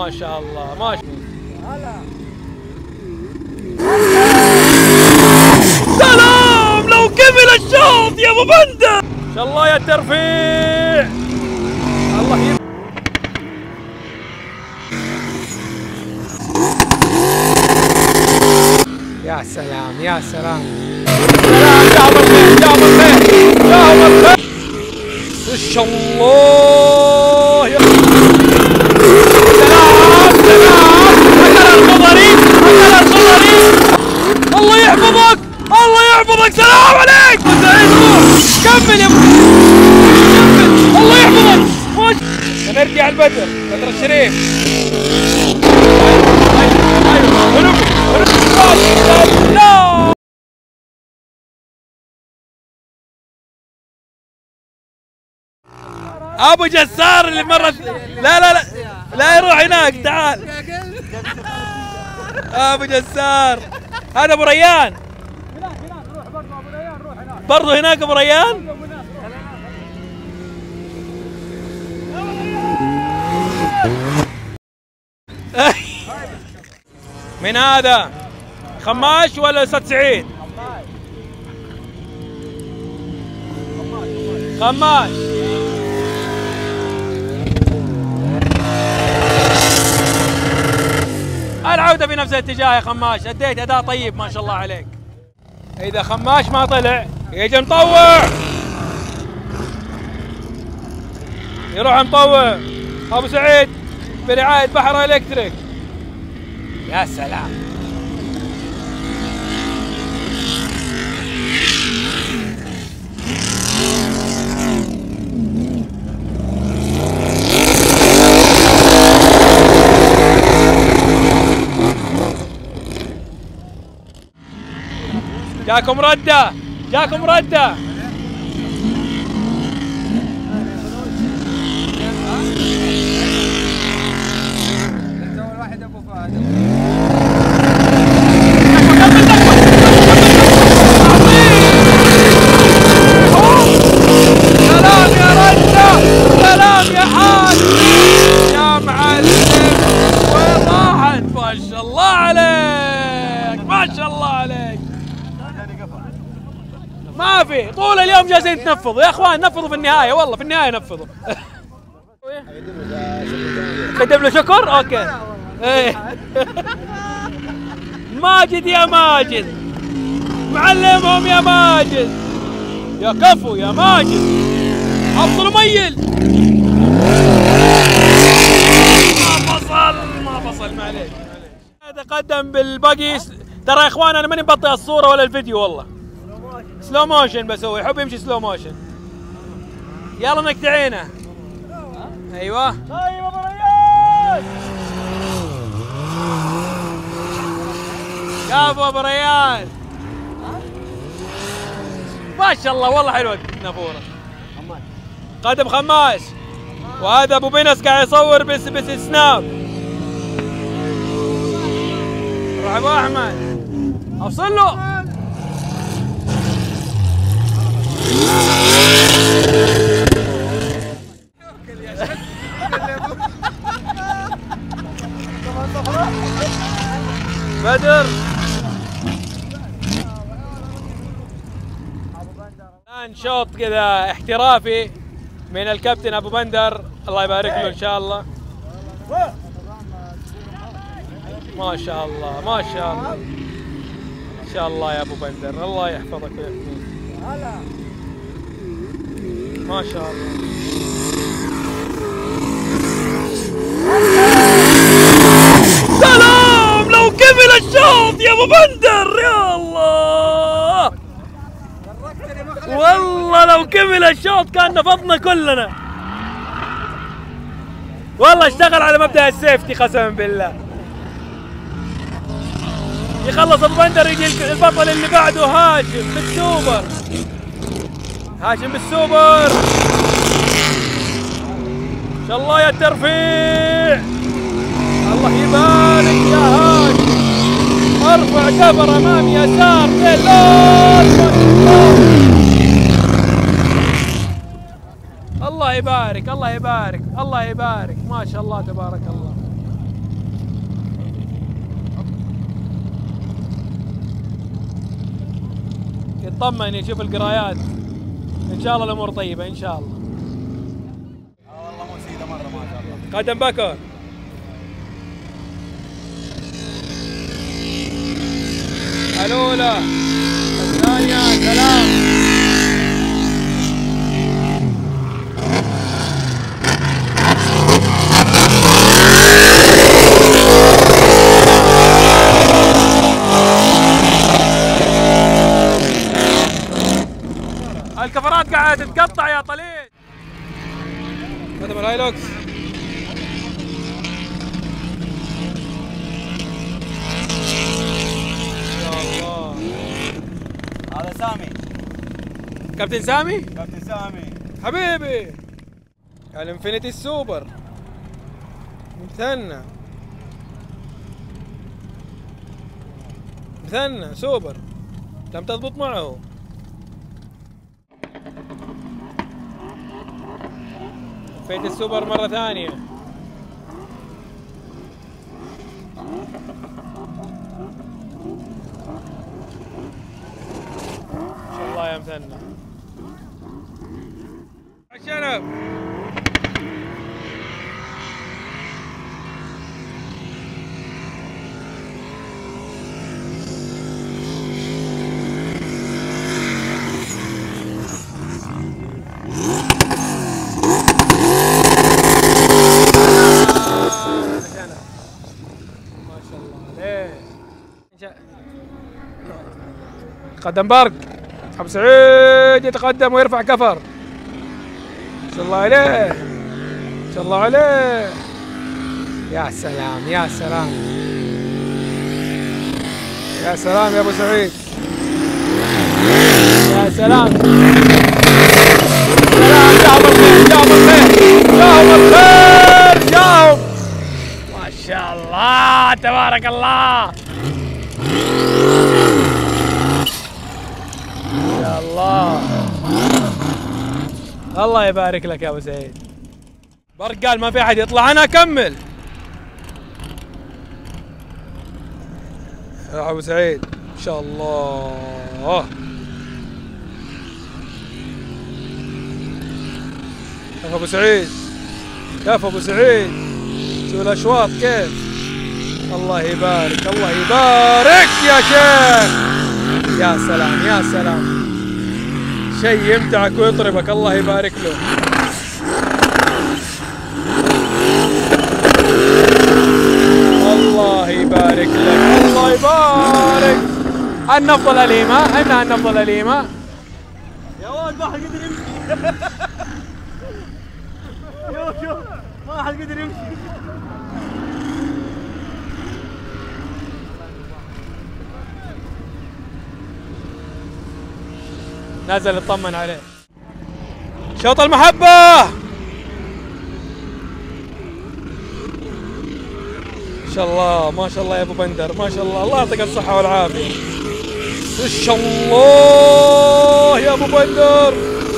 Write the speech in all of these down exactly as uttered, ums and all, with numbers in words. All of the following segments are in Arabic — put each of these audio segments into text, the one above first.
ما شاء الله ما شاء الله. سلام لو كمل الشوط يا ابو بندر. ما شاء الله يا الترفيع. الله يب... يا سلام يا سلام. سلام يا ابو الخير يا ابو الخير يا ابو الخير. ما شاء الله يا سلام سلام. اكل الخضري اكل الخضري. الله يحفظك الله يحفظك. سلام عليك ابو سعيد. كمل يا ابو كمل. الله يحفظك. نرجع البدر بدر الشريف. ايوه ايوه لا ابو جسار اللي مره. لا لا لا لا يروح هناك. تعال ابو جسار. هذا ابو ريان. برضه هناك ابو ريان. من هذا خماش ولا استاذ سعيد؟ خماش. العودة في نفس الاتجاه يا خماش. اديت اداء طيب ما شاء الله عليك. اذا خماش ما طلع يجي مطوع. يروح مطوع ابو سعيد برعاية بحر الكتريك. يا سلام. جاكم ردة جاكم ردة. ما في طول اليوم جالسين تنفضوا يا اخوان. نفضوا في النهايه والله في النهايه نفضوا. قدم له شكر. اوكي ايه. ماجد يا ماجد معلمهم يا ماجد. يا كفو يا ماجد. افضل ميل. ما فصل ما فصل معليش. تقدم بالباقي. ترى يا اخوان انا ماني مبطئ الصوره ولا الفيديو والله. سلو موشن بسوي. يحب يمشي سلو موشن. يلا نقطعينه. ايوه طيب ابو ريان. كفو ابو ريان. ما شاء الله والله حلوه نافوره. قدم خماس. وهذا ابو بنس قاعد يصور بس بس سناب. روح ابو احمد افصل له. بدر الآن شوط كذا احترافي من الكابتن ابو بندر. الله يبارك له ان شاء الله. ما شاء الله ما شاء الله ان شاء الله يا ابو بندر. الله يحفظك ويحميك. ما شاء الله. سلام لو كمل الشوط يا ابو بندر. يا الله والله لو كمل الشوط كان نفضنا كلنا. والله اشتغل على مبدأ السيفتي قسما بالله. يخلص ابو بندر يجي البطل اللي بعده هاشم بالسوبر. هاشم بالسوبر. ان شاء الله يا الترفيع. الله يبارك يا هاشم. ارفع كفر امام يسار الله يبارك الله يبارك الله يبارك. ما شاء الله تبارك الله. يطمن يشوف القرايات. ان شاء الله الامور طيبه ان شاء الله. اه والله مو سيده مره ما شاء الله. قدم بكر. الاولى الثانيه سلام. الكفرات قاعده تتقطع يا طليل. قدم الهايلوكس. يا الله. هذا سامي. كابتن سامي؟ كابتن سامي حبيبي. الانفينيتي السوبر مثنى مثنى سوبر لم تضبط معه. انفينيتي السوبر مرة ثانية. ما شاء الله يا مثنى. الشنب. قدم برق. ابو سعيد يتقدم ويرفع كفر. ما شاء الله عليه ما شاء الله عليه. يا سلام يا سلام يا سلام يا ابو سعيد. يا سلام جاهم الخير جاهم الخير جاهم الخير جاهم. ما شاء الله تبارك الله. يا الله الله يبارك لك يا ابو سعيد. برق قال ما في احد يطلع انا اكمل. يا ابو سعيد ما شاء الله. كيف ابو سعيد كيف ابو سعيد. شوف الاشواط كيف. الله يبارك الله يبارك يا شيخ. يا سلام يا سلام. شيء يمتعك ويطربك. الله يبارك له. الله يبارك لك الله يبارك. النبض الأليمة انها النبض الأليمة. يا ولد ما حد قدر يمشي. شوف شوف ما حد قدر يمشي. نازل يطمن عليه. شوط المحبة. ما شاء الله ما شاء الله يا ابو بندر ما شاء الله. الله يعطيك الصحة والعافية. ما شاء الله يا ابو بندر.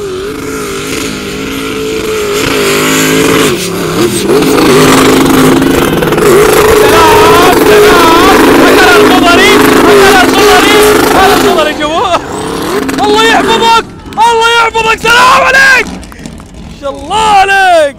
سلام سلام. هذا الخضري هذا الخضري هذا الخضري جوا. الله يحفظك الله يحفظك. سلام عليك ما شاء الله عليك.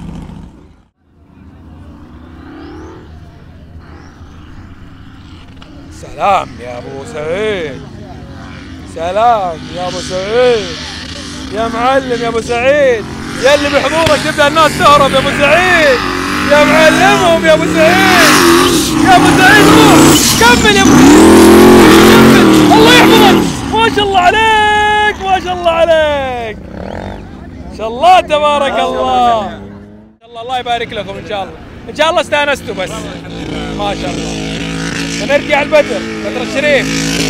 سلام يا ابو سعيد. سلام يا ابو سعيد يا معلم يا ابو سعيد. يا اللي بحضورك تبدا الناس تهرب يا ابو سعيد. يا معلمهم يا ابو سعيد. يا ابو سعيد روح كمل يا ابو سعيد كمل. الله يحفظك ما شاء الله عليك ما شاء الله عليك. ما شاء الله تبارك الله. ما شاء الله الله يبارك لكم ان شاء الله. ان شاء الله استانستوا بس. ما شاء الله. نرجع البدر بدر الشريف.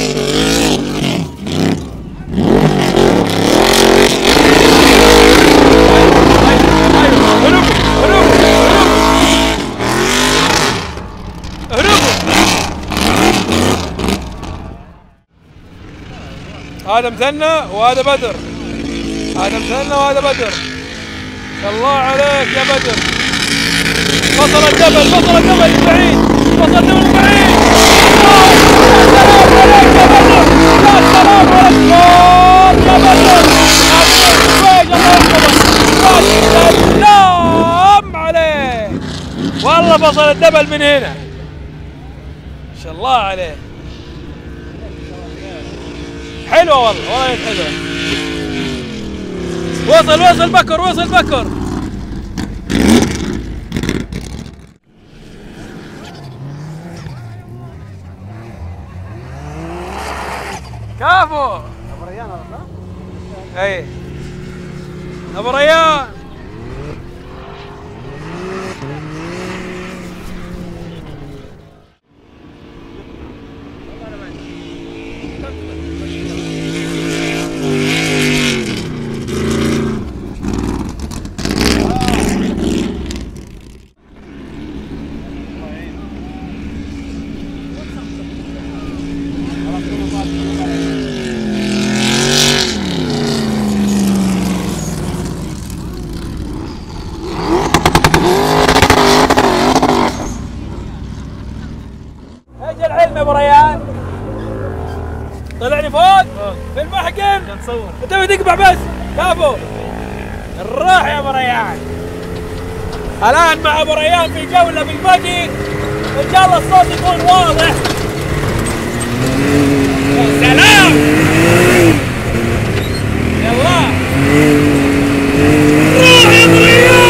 هذا مثنى وهذا بدر. هذا مثنى وهذا بدر. الله عليك يا بدر. وصل الجبل وصل الجبل بعيد وصل الجبل بعيد. يا سلام عليك يا بدر. يا سلام عليك. الجبل من هنا. ما شاء الله عليه. حلوة والله، وايد حلوة. وصل وصل بكر، وصل بكر. كافو. ابو ريان هذا صح؟ اي ابو ريان. اجل علم يا ابو ريان. طلعني فوق في المحكم. نصور. انت بتقبع بس. كافو. الراح يا ابو ريان. الان مع ابو ريان في جوله بالباقي. ان شاء الله الصوت يكون واضح. يا سلام. يلا. روح يا ابو ريان.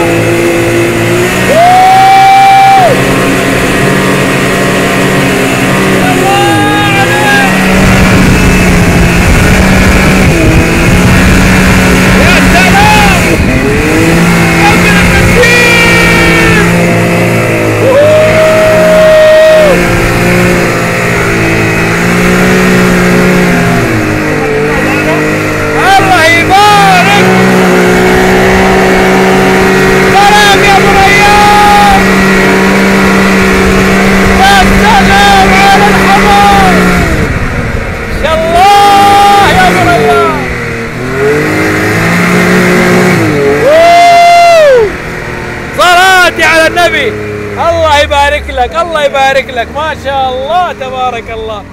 على النبي. الله يبارك لك، الله يبارك لك، ما شاء الله تبارك الله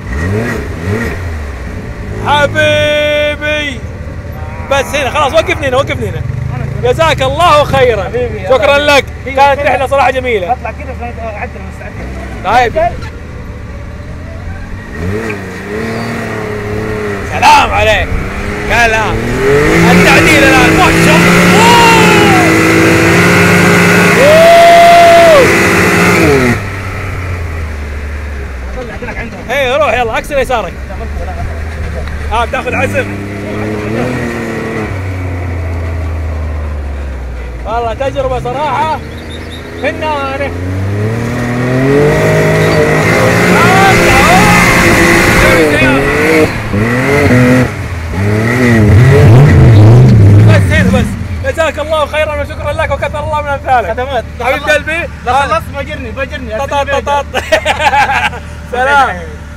حبيبي. بس هنا خلاص، وقفني هنا، وقفني هنا. جزاك الله خيرا، شكرا لك. كانت رحله صراحه جميله. اطلع كذا عشان اعدل المستعد. طيب سلام عليك. كلام التعديل الان ما شاء الله. ايه روح يلا عكس يسارك. اه بتاخذ عزم. والله تجربة صراحة فنانة. بس هنا بس. جزاك الله خيرا وشكرا لك وكثر الله من امثالك. خدمات حبيب قلبي. لا خلص باجرني باجرني. ططط ططط. سلام.